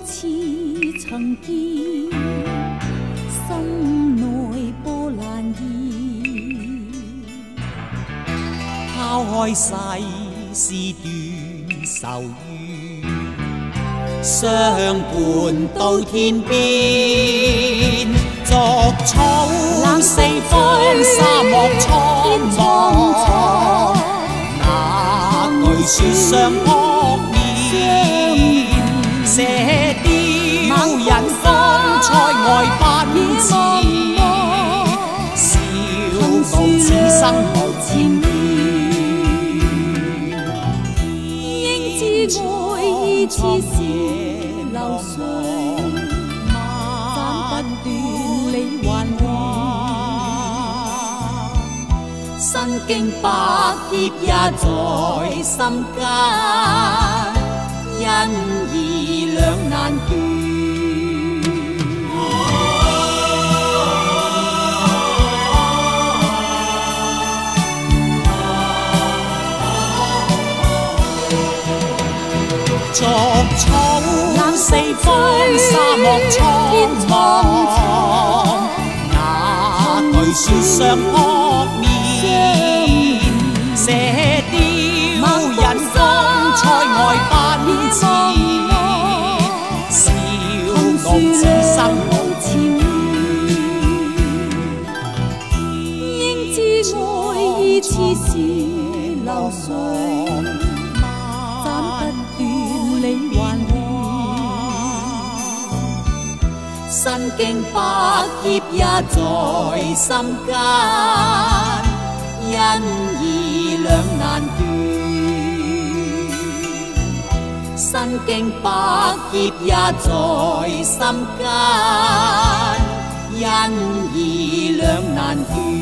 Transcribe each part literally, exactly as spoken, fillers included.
似曾見，心內波瀾現。拋開世事斷愁怨，相伴到天邊。逐草四方，沙漠蒼茫，那句說相撲面，射雕引風塞外奔馳，笑傲此生無纏綿。應知愛意似是流水，斬不斷理還亂，身經百劫也在心間，因義兩難斷。逐草四方，沙漠蒼茫，那句說相撲面，射雕引風塞外奔馳，笑傲此生無纏綿。應知愛意似是流水，理還亂，身經百劫也在心間，因義兩難斷。身經百劫也在心間，因義兩難斷。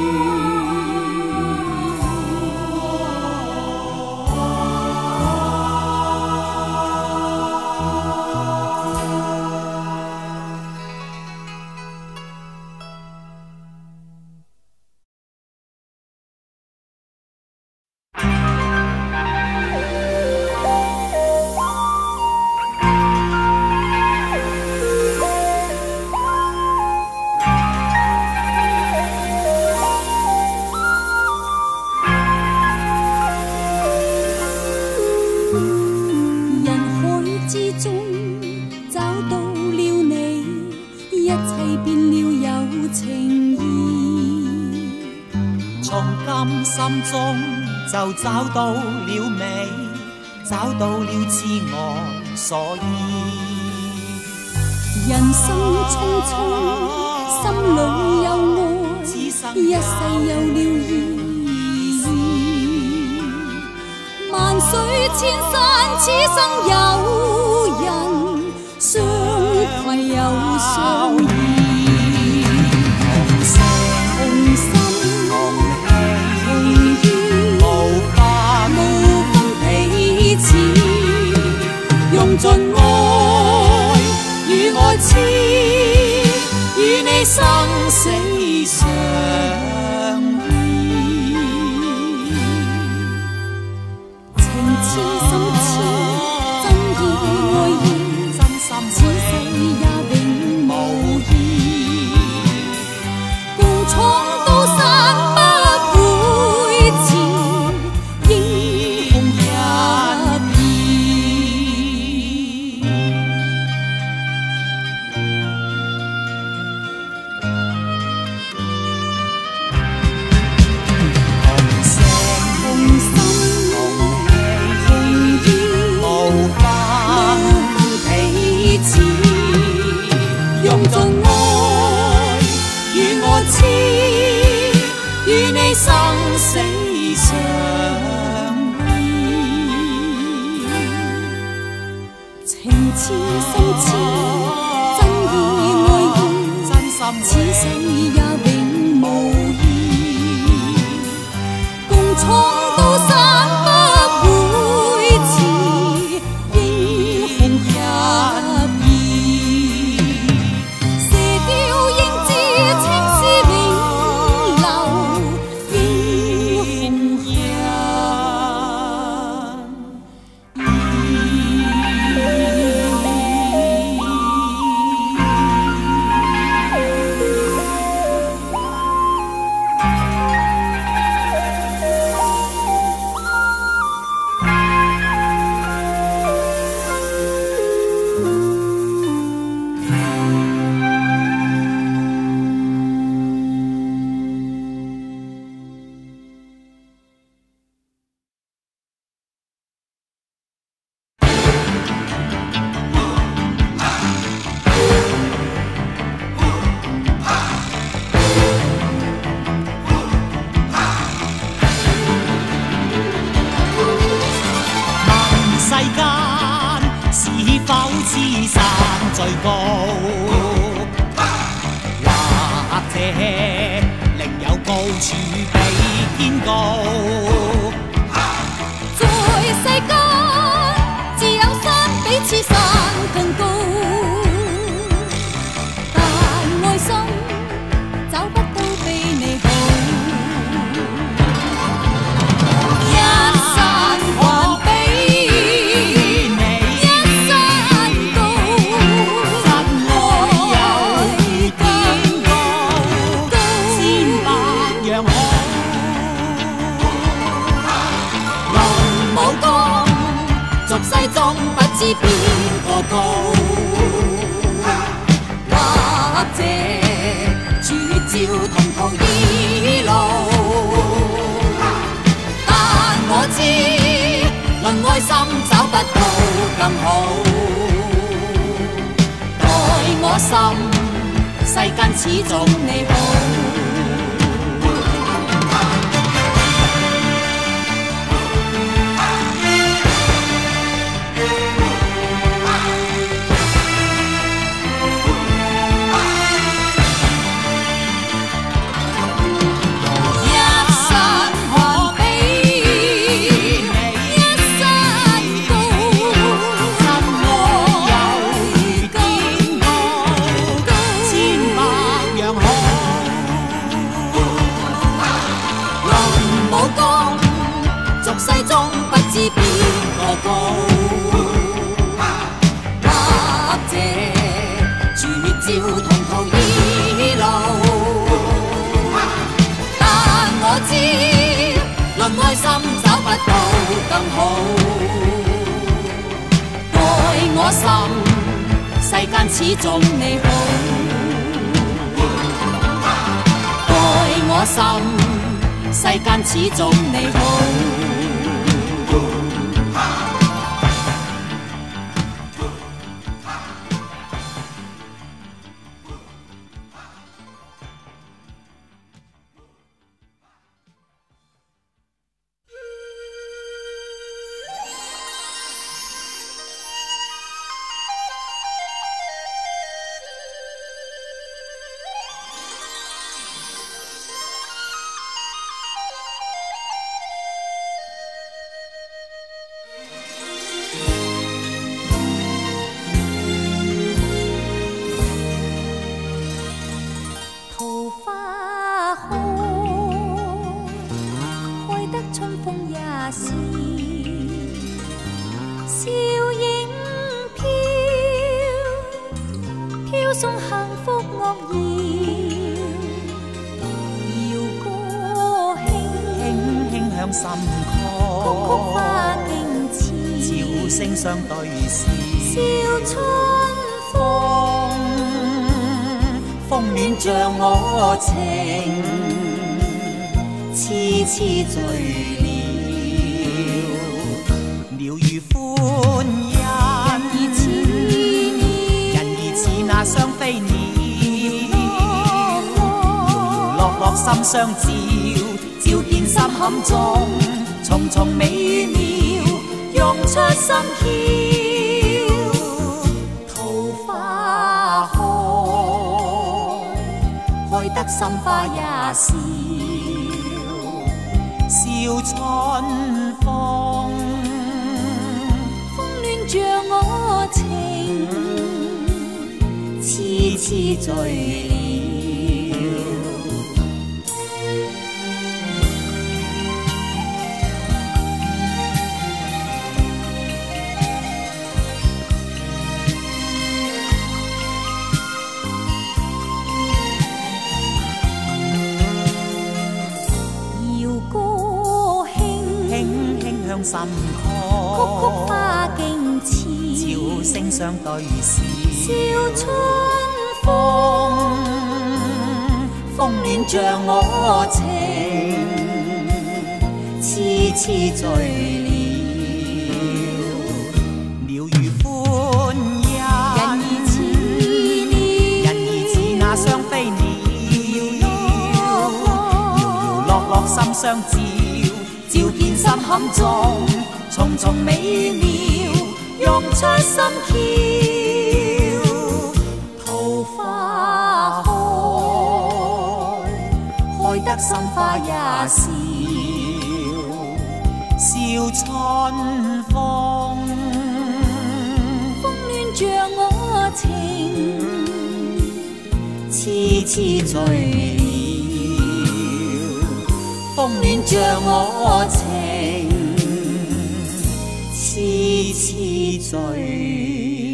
心中就找到了美，找到了痴我所依。人生匆匆，心裏有愛，一世有了意義。萬水千山，此生有人相攜又相依。用盡愛與愛痴，與你生死相依。情似心似，真意愛意，真心此世也永無異。共闖刀山不會遲，英雄一生死相依，情似心似，真意愛意，真心此世也永無異。共闖刀山不會遲，英雄一意。射雕應知青絲永留。 否似山最高？或者另有高處比天高？ 在世間，自有山比此山更高，但愛心找不到比你好。一山還比你一山高，真愛有見高，千百樣好。龍武功，俗世中不知邊個高，或者主照同途異路，但我知論愛心找不到更好。待我心，世間始終你好。知邊個高，或者絕照同途異路，但我知論愛心找不到更好。待我心，世間始終你好。待我心，世間始終你好。送幸福樂謠，謠歌輕輕輕向心曠，曲曲花徑似，照聲相對視，笑春風，風暖像我情，痴痴醉了，鳥語歡欣。那雙飛鳥，搖搖落落心相照，照見心坎中重重美妙，用出心竅。桃花開，開得心花也笑，笑春風，風暖像我情。痴痴醉了，謠歌輕輕輕向心曠，曲曲花徑似，照聲相對視，笑春風，風暖像我情，痴痴醉了，鳥語歡欣，人兒似鳥，人兒似那雙飛鳥，搖搖落落心相照，照見心坎中重重美妙， 用出心竅。桃花開，開得心花也笑，笑春風。風暖着我情，痴痴醉了。風暖着我情，痴痴醉。